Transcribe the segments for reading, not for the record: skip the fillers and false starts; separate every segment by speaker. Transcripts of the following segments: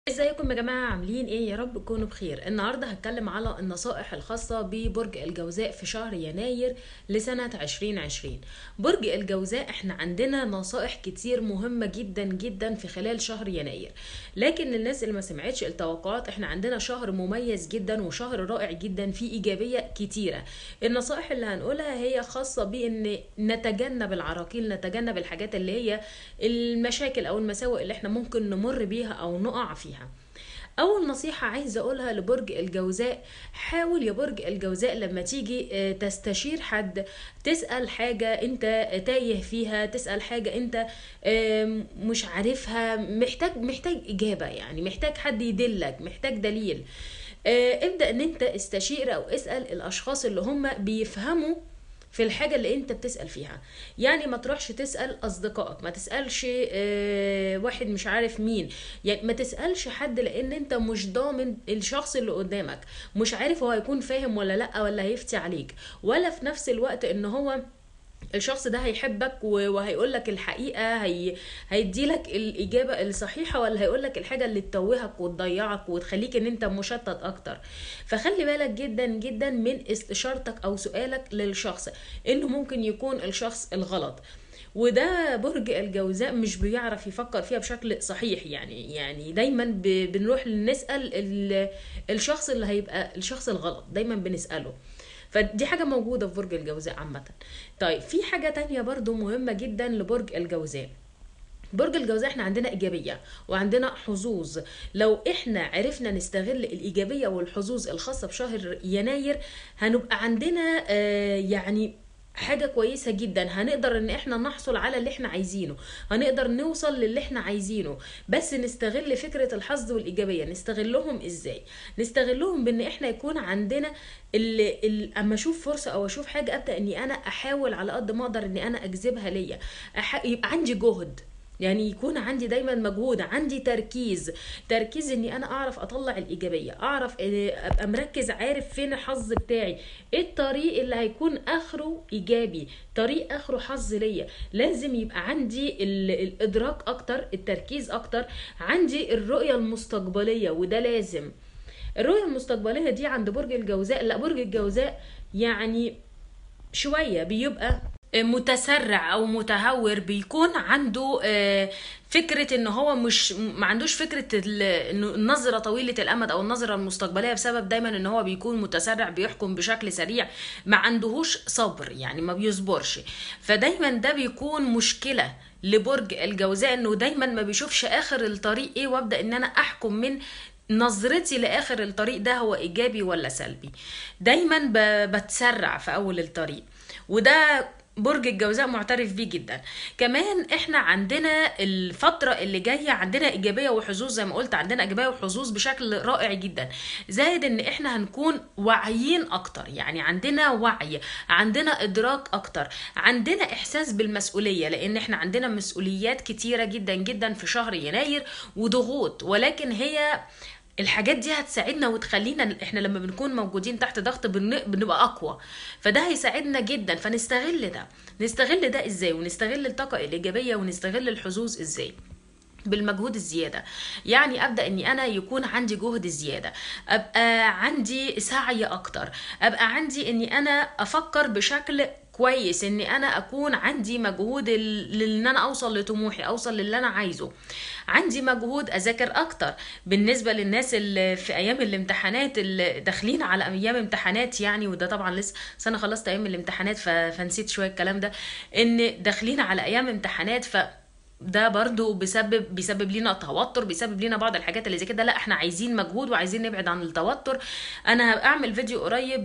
Speaker 1: ازيكم يا جماعة؟ عاملين ايه؟ يا رب تكونوا بخير. النهاردة هتكلم على النصائح الخاصة ببرج الجوزاء في شهر يناير لسنة 2020. برج الجوزاء احنا عندنا نصائح كتير مهمة جدا جدا في خلال شهر يناير، لكن للناس اللي ما سمعتش التوقعات احنا عندنا شهر مميز جدا وشهر رائع جدا فيه ايجابية كتيرة. النصائح اللي هنقولها هي خاصة بان نتجنب العراقيل، نتجنب الحاجات اللي هي المشاكل او المساوئ اللي احنا ممكن نمر بيها او نقع فيها. اول نصيحة عايزة اقولها لبرج الجوزاء: حاول يا برج الجوزاء لما تيجي تستشير حد، تسأل حاجة انت تايه فيها، تسأل حاجة انت مش عارفها، محتاج اجابة، يعني محتاج حد يدلك، محتاج دليل. ابدأ ان انت استشير او اسأل الاشخاص اللي هم بيفهموا في الحاجة اللي انت بتسأل فيها. يعني ما تروحش تسأل اصدقائك، ما تسألش واحد مش عارف مين، يعني ما تسألش حد لان انت مش ضامن الشخص اللي قدامك، مش عارف هو هيكون فاهم ولا لا، ولا هيفتي عليك، ولا في نفس الوقت ان هو الشخص ده هيحبك وهيقولك الحقيقة، هيديلك الإجابة الصحيحة، ولا هيقولك الحاجة اللي تتوهك وتضيعك وتخليك ان انت مشتت اكتر. فخلي بالك جدا جدا من استشارتك او سؤالك للشخص، انه ممكن يكون الشخص الغلط. وده برج الجوزاء مش بيعرف يفكر فيها بشكل صحيح، يعني دايما بنروح نسأل الشخص اللي هيبقى الشخص الغلط، دايما بنسأله. فدي حاجة موجودة في برج الجوزاء عامة. طيب في حاجة تانية برضو مهمة جدا لبرج الجوزاء. برج الجوزاء احنا عندنا ايجابيه وعندنا حظوظ. لو احنا عرفنا نستغل الايجابيه والحظوظ الخاصه بشهر يناير هنبقى عندنا يعني حاجة كويسة جدا، هنقدر ان احنا نحصل على اللي احنا عايزينه، هنقدر نوصل للي احنا عايزينه. بس نستغل فكرة الحظ والإيجابية. نستغلهم ازاي؟ نستغلهم بان احنا يكون عندنا اما اشوف فرصة او اشوف حاجة ابدأ اني انا احاول على قد ما اقدر اني انا اجذبها ليا. يبقى عندي جهد، يعني يكون عندي دايما مجهود، عندي تركيز اني انا اعرف اطلع الايجابيه، اعرف ابقى مركز، عارف فين الحظ بتاعي، ايه الطريق اللي هيكون اخره ايجابي، طريق اخره حظ ليا. لازم يبقى عندي الادراك اكتر، التركيز اكتر، عندي الرؤيه المستقبليه، وده لازم. الرؤيه المستقبليه دي عند برج الجوزاء، لا برج الجوزاء يعني شوية بيبقى متسرع او متهور، بيكون عنده فكرة ان هو مش ما عندوش فكرة إنه النظرة طويلة الامد او النظرة المستقبلية، بسبب دايما ان هو بيكون متسرع، بيحكم بشكل سريع، ما عندهوش صبر، يعني ما بيصبرش. فدايما ده بيكون مشكلة لبرج الجوزاء، انه دايما ما بيشوفش اخر الطريق ايه، وابدا ان انا احكم من نظرتي لاخر الطريق ده هو ايجابي ولا سلبي. دايما بتسرع في اول الطريق، وده برج الجوزاء معترف بيه جدا. كمان احنا عندنا الفترة اللي جاية عندنا ايجابية وحظوظ، زي ما قلت عندنا ايجابية وحظوظ بشكل رائع جدا، زائد ان احنا هنكون واعيين اكتر، يعني عندنا وعي، عندنا ادراك اكتر، عندنا احساس بالمسؤولية، لان احنا عندنا مسؤوليات كتيرة جدا جدا في شهر يناير وضغوط، ولكن هي الحاجات دي هتساعدنا وتخلينا احنا لما بنكون موجودين تحت ضغط بنبقى اقوى. فده هيساعدنا جدا، فنستغل ده. نستغل ده ازاي؟ ونستغل الطاقة الايجابية ونستغل الحظوظ ازاي؟ بالمجهود الزيادة. يعني ابدأ اني انا يكون عندي جهد زيادة، ابقى عندي سعي اكتر، ابقى عندي اني انا افكر بشكل كويس، اني انا اكون عندي مجهود ان انا اوصل لطموحي، اوصل للي انا عايزه. عندي مجهود اذاكر اكتر. بالنسبة للناس اللي في ايام الامتحانات، اللي داخلين على ايام امتحانات، يعني وده طبعا لسه سنة خلصت ايام الامتحانات فنسيت شوية الكلام ده، ان داخلين على ايام امتحانات، ده برضو بيسبب لنا توتر، بيسبب لنا بعض الحاجات اللي زي كده. لا احنا عايزين مجهود وعايزين نبعد عن التوتر. انا هعمل فيديو قريب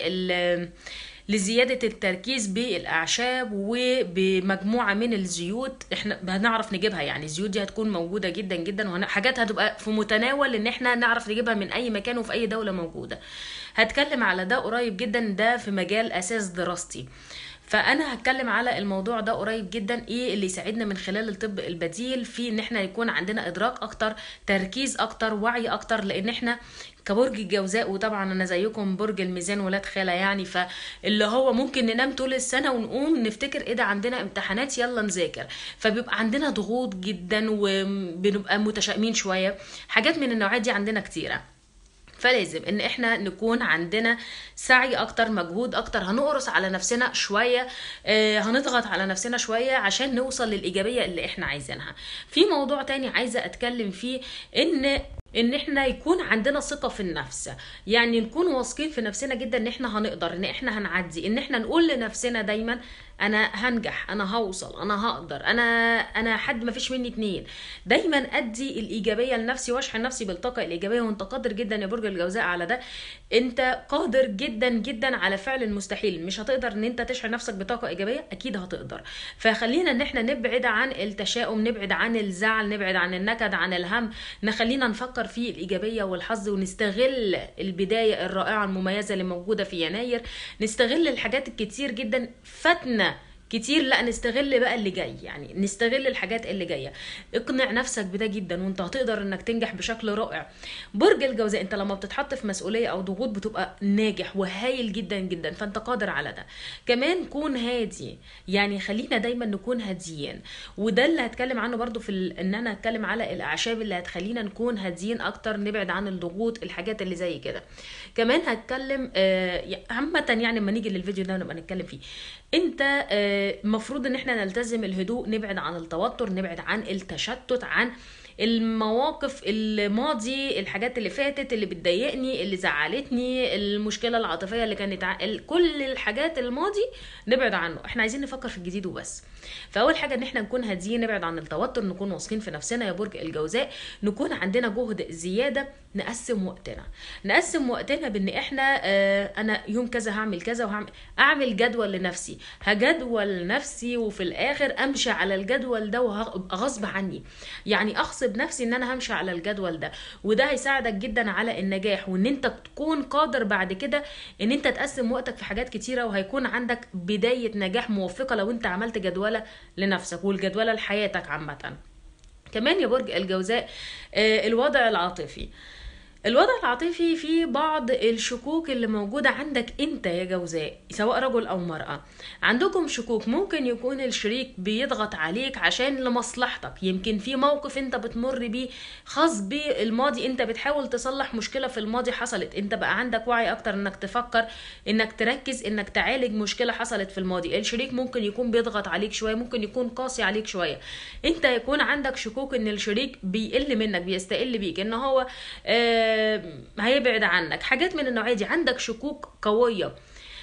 Speaker 1: لزيادة التركيز بالأعشاب وبمجموعة من الزيوت احنا هنعرف نجيبها، يعني الزيوت دي هتكون موجودة جدا جدا، وحاجات هتبقى في متناول ان احنا نعرف نجيبها من اي مكان وفي اي دولة موجودة. هتكلم على ده قريب جدا، ده في مجال اساس دراستي. فانا هتكلم على الموضوع ده قريب جدا، ايه اللي يساعدنا من خلال الطب البديل في ان احنا يكون عندنا ادراك اكتر، تركيز اكتر، وعي اكتر. لان احنا كبرج الجوزاء، وطبعا انا زيكم برج الميزان ولاد خالة يعني، فاللي هو ممكن ننام طول السنة ونقوم نفتكر ايه ده عندنا امتحانات يلا نذاكر، فبيبقى عندنا ضغوط جدا وبنبقى متشائمين شوية. حاجات من النوعية دي عندنا كتيرة. فلازم ان احنا نكون عندنا سعي اكتر، مجهود اكتر، هنقرص على نفسنا شوية، هنضغط على نفسنا شوية عشان نوصل للإيجابية اللي احنا عايزينها. في موضوع تاني عايزة اتكلم فيه، ان احنا يكون عندنا ثقة في النفس. يعني نكون واثقين في نفسنا جدا ان احنا هنقدر، ان احنا هنعدي، ان احنا نقول لنفسنا دايما انا هنجح، انا هوصل، انا هقدر، انا حد ما فيش مني اتنين. دايما ادي الايجابيه لنفسي واشحن نفسي بالطاقه الايجابيه. وانت قادر جدا يا برج الجوزاء على ده، انت قادر جدا جدا على فعل المستحيل. مش هتقدر ان انت تشحن نفسك بطاقه ايجابيه؟ اكيد هتقدر. فخلينا ان احنا نبعد عن التشاؤم، نبعد عن الزعل، نبعد عن النكد، عن الهم. نخلينا نفكر في الايجابيه والحظ، ونستغل البدايه الرائعه المميزه اللي موجوده في يناير. نستغل الحاجات الكتير جدا فاتنا كتير، لا نستغل بقى اللي جاي، يعني نستغل الحاجات اللي جايه. اقنع نفسك بده جدا، وانت هتقدر انك تنجح بشكل رائع. برج الجوزاء، انت لما بتتحط في مسؤوليه او ضغوط بتبقى ناجح وهايل جدا جدا، فانت قادر على ده. كمان كون هادي، يعني خلينا دايما نكون هاديين. وده اللي هتكلم عنه برضو في ان انا هتكلم على الاعشاب اللي هتخلينا نكون هاديين اكتر، نبعد عن الضغوط، الحاجات اللي زي كده. كمان هتكلم عامه، يعني لما نيجي للفيديو ده نبقى نتكلم فيه. انت المفروض ان احنا نلتزم الهدوء، نبعد عن التوتر، نبعد عن التشتت، عن المواقف الماضي، الحاجات اللي فاتت اللي بتضايقني، اللي زعلتني، المشكله العاطفيه اللي كانت كل الحاجات الماضي نبعد عنه. احنا عايزين نفكر في الجديد وبس. فاول حاجه ان احنا نكون هاديين، نبعد عن التوتر، نكون واثقين في نفسنا يا برج الجوزاء. نكون عندنا جهد زياده، نقسم وقتنا بان احنا انا يوم كذا هعمل كذا، اعمل جدول لنفسي، هجدول نفسي، وفي الاخر امشي على الجدول ده وغصب عني. يعني اغصب نفسي ان انا همشي على الجدول ده. وده هيساعدك جدا على النجاح، وان انت تكون قادر بعد كده ان انت تقسم وقتك في حاجات كتيره، وهيكون عندك بدايه نجاح موفقه لو انت عملت جدوله لنفسك والجدوله لحياتك عامه. كمان يا برج الجوزاء الوضع العاطفي في بعض الشكوك اللي موجودة عندك انت يا جوزاء، سواء رجل او مرأة. عندكم شكوك، ممكن يكون الشريك بيضغط عليك عشان لمصلحتك. يمكن في موقف انت بتمر بيه خاص بالماضي، انت بتحاول تصلح مشكلة في الماضي حصلت. انت بقى عندك وعي اكتر انك تفكر، انك تركز، انك تعالج مشكلة حصلت في الماضي. الشريك ممكن يكون بيضغط عليك شوية، ممكن يكون قاسي عليك شوية. انت يكون عندك شكوك ان الشريك بيقل منك، بيستقل بيك، ان هو هيبعد عنك. حاجات من النوعية دي عندك شكوك قوية.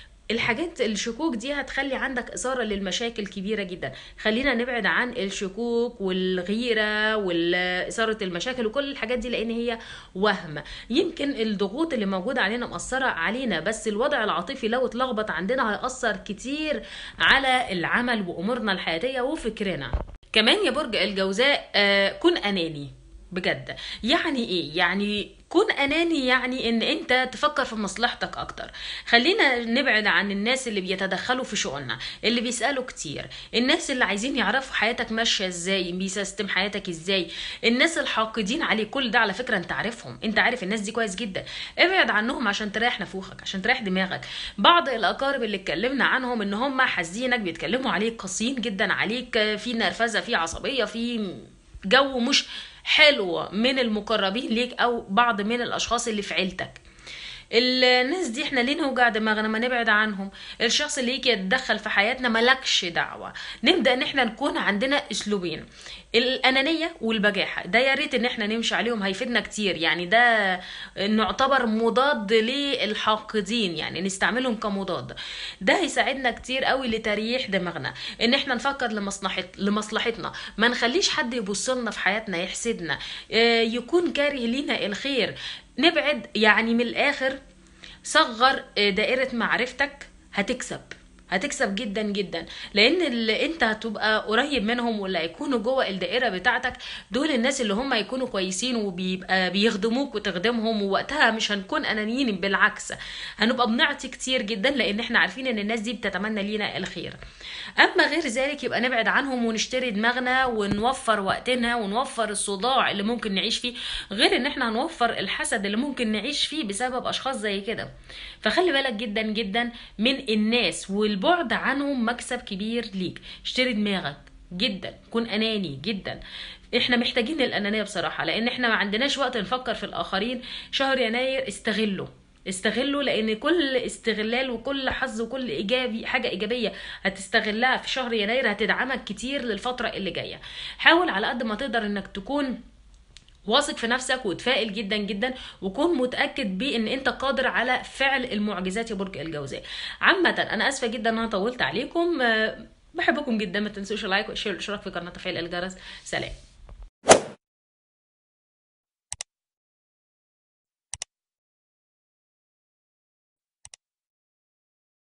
Speaker 1: الشكوك دي هتخلي عندك إثارة للمشاكل كبيرة جدا. خلينا نبعد عن الشكوك والغيرة وإثارة المشاكل وكل الحاجات دي، لأن هي وهم. يمكن الضغوط اللي موجودة علينا مأثرة علينا، بس الوضع العاطفي لو اتلخبط عندنا هيأثر كتير على العمل وأمورنا الحياتية وفكرنا. كمان يا برج الجوزاء كن أناني بجد. يعني ايه؟ يعني كون اناني، يعني ان انت تفكر في مصلحتك اكتر. خلينا نبعد عن الناس اللي بيتدخلوا في شؤوننا، اللي بيسألوا كتير، الناس اللي عايزين يعرفوا حياتك ماشية ازاي، بيسيستم حياتك ازاي، الناس الحاقدين عليك. كل ده على فكرة انت عارفهم، انت عارف الناس دي كويس جدا. ابعد عنهم عشان تريح نفوخك، عشان تريح دماغك. بعض الاقارب اللي اتكلمنا عنهم ان هم حاسينك، بيتكلموا عليك، قاسيين جدا عليك، في نرفزة، في عصبية، في جو مش حلوة من المقربين ليك او بعض من الاشخاص اللي في عيلتك. الناس دي احنا ليه نوجع دماغنا؟ ما نبعد عنهم. الشخص اللي يجي يتدخل في حياتنا ملكش دعوة. نبدأ ان احنا نكون عندنا اسلوبين، الانانية والبجاحة. ده يا ريت ان احنا نمشي عليهم، هيفيدنا كتير. يعني ده نعتبر مضاد للحاقدين، يعني نستعملهم كمضاد. ده هيساعدنا كتير قوي لتريح دماغنا، ان احنا نفكر لمصلحتنا. ما نخليش حد يبص لنا في حياتنا يحسدنا، يكون كاره لينا الخير. نبعد، يعني من الاخر صغر دائرة معرفتك هتكسب. هتكسب جدا جدا، لان اللي انت هتبقى قريب منهم واللي هيكونوا جوه الدائره بتاعتك دول الناس اللي هم هيكونوا كويسين وبيبقى بيخدموك وتخدمهم، ووقتها مش هنكون انانيين، بالعكس هنبقى بنعطي كتير جدا، لان احنا عارفين ان الناس دي بتتمنى لينا الخير. اما غير ذلك يبقى نبعد عنهم ونشتري دماغنا ونوفر وقتنا ونوفر الصداع اللي ممكن نعيش فيه، غير ان احنا هنوفر الحسد اللي ممكن نعيش فيه بسبب اشخاص زي كده. فخلي بالك جدا جدا من الناس، والبعد عنهم مكسب كبير ليك. اشتري دماغك جدا، كن اناني جدا. احنا محتاجين الانانيه بصراحه، لان احنا ما عندناش وقت نفكر في الاخرين. شهر يناير استغله، لان كل استغلال وكل حظ وكل حاجه ايجابيه هتستغلها في شهر يناير هتدعمك كتير للفتره اللي جايه. حاول على قد ما تقدر انك تكون واثق في نفسك وتفائل جدا جدا، وكون متاكد بان انت قادر على فعل المعجزات يا برج الجوزاء. عامه انا اسفه جدا ان انا طولت عليكم، بحبكم جدا. ما تنسوش اللايك والشير والاشتراك في قناه تفعيل الجرس. سلام.